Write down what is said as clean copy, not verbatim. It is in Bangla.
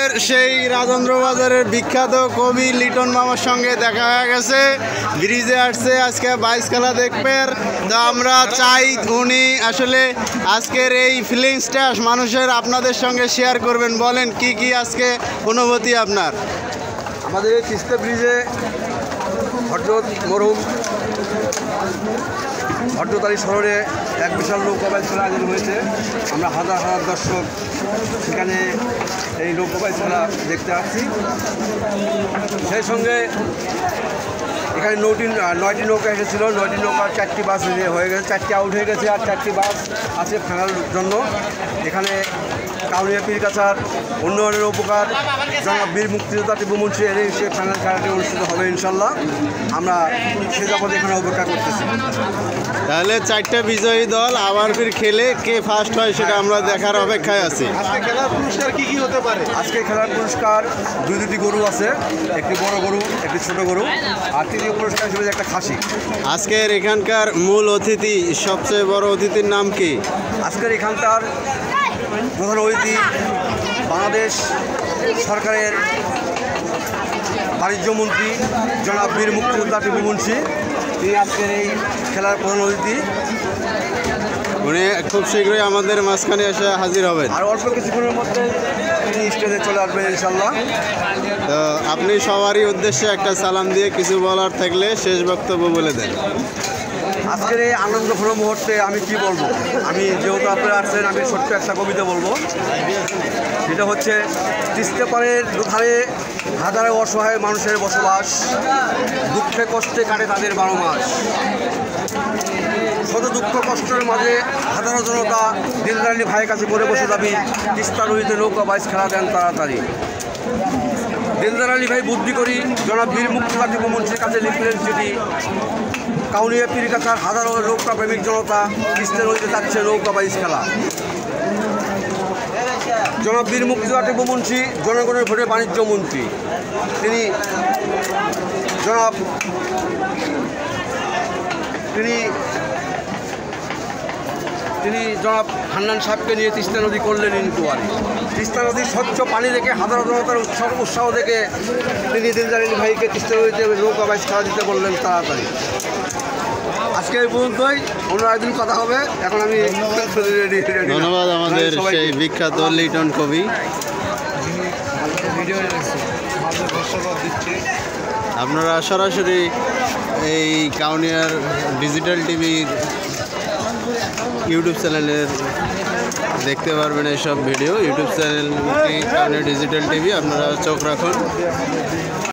সেই রাজেন্দ্র বাজারের বিখ্যাত কবি লিটন মামার সঙ্গে দেখা হয়ে গেছে। ব্রিজে আসছে আজকে বাইস খেলা দেখবেন। তো আমরা চাই উনি আসলে আজকের এই ফিলিংসটা মানুষের আপনাদের সঙ্গে শেয়ার করবেন। বলেন কি কি আজকে অনুভূতি আপনার? আমাদের এই তিস্তা ব্রিজে হযরত মরহুম হযরত আলী শহরে এক বিশাল নৌকাবাইজ খেলা আয়োজন হয়েছে। আমরা হাজার হাজার দর্শক সেখানে এই নৌকাবাইজ খেলা দেখতে আসছি। সেই সঙ্গে এখানে 9টি নৌকা এসেছিল। 9টি নৌকার 4টি বাস হয়ে গেছে, 4টি আউট হয়ে গেছে, আর 4টি বাস আছে ফেরার জন্য। এখানে কাউনিয়া পীরগাছার উন্নয়নের উপকার জনাব বীর মুক্তিযোদ্ধা টিপু মুন্সি এর সে ফাইনাল খেলাটি অনুষ্ঠিত হবে ইনশাল্লাহ। আমরা সে যাবত এখানে অপেক্ষা করতেছি। তাহলে 4টা বিজয়ী দল আবার ফির খেলে কে ফার্স্ট হয় সেটা আমরা দেখার অপেক্ষায় আছি। আজকে খেলার পুরস্কার কি কি হতে পারে? আজকে খেলার পুরস্কার দুটি গরু আছে, একটি বড় গরু, একটি ছোট গরু, আর তৃতীয় পুরস্কার হিসেবে একটা খাসি। আজকের এখানকার মূল অতিথি, সবচেয়ে বড় অতিথির নাম কি? আজকের এখানকার প্রধান অতিথি বাংলাদেশ সরকারের বাণিজ্য মন্ত্রী জনাব বীর মুক্তিযোদ্ধা টিপু মুন্সি। তিনি আজকের এই খেলার প্রধান অতিথি। উনি খুব শীঘ্রই আমাদের মাঝখানে এসে হাজির হবেন। আর অল্প কিছুক্ষণের মধ্যে তিনি স্টেজে চলে আসবেন ইনশাল্লাহ। তো আপনি সবারই উদ্দেশ্যে একটা সালাম দিয়ে কিছু বলার থাকলে শেষ বক্তব্য বলে দেন। আজকের এই আনন্দঘন মুহূর্তে আমি কি বলবো, আমি যেহেতু আপনারা আসছেন আমি ছোট্ট একটা কবিতা বলবো। সেটা হচ্ছে, তিস্তা পাড়ের দুধারে হাজারো অসহায় মানুষের বসবাস, দুঃখে কষ্টে কাটে তাদের 12 মাস। শত দুঃখ কষ্টের মাঝে হাজারো জনতা দিলদার আলী ভাইয়ের কাছে করে বসে দাবি, তিস্তা নদীতে নৌকা বাইচ খেলা দেন তাড়াতাড়ি। দিলদার আলী ভাই বুদ্ধি করি জনাব বীর মুক্তিযোদ্ধা টিপু মুন্সির কাছে লিখলেন চিঠি। কাউনিয়া পীরগাছার হাজারো নৌকা প্রেমিক জনতা তিস্তা নদীতে যাচ্ছে নৌকা বাইচ খেলা। জনাব বীর মুক্তিযোদ্ধা টিপু মুন্সি জনগণের ভোটে বাণিজ্য মন্ত্রী। তিনি জনাব হান্নান সাহেবকে নিয়ে তিস্তা নদী করলেন ইনকোয়ারি। তিস্তা নদীর স্বচ্ছ পানি দেখে হাজারো জনতার উৎসাহ দেখে তিনি দিলদার আলী ভাইকে তিস্তা নদীতে নৌকা বাইচ খেলা দিতে বললেন তাড়াতাড়ি। আজকে এই পর্যন্তই, অন্য একদিন কথা হবে। এখন আমি ধন্যবাদ আমাদের সেই বিখ্যাত লিটন কবি। আপনারা সরাসরি এই কাউনিয়ার ডিজিটাল টিভির ইউটিউব চ্যানেলের দেখতে পারবেন এইসব ভিডিও। ইউটিউব চ্যানেলটি কাউনিয়া ডিজিটাল টিভি, আপনারা চোখ রাখুন।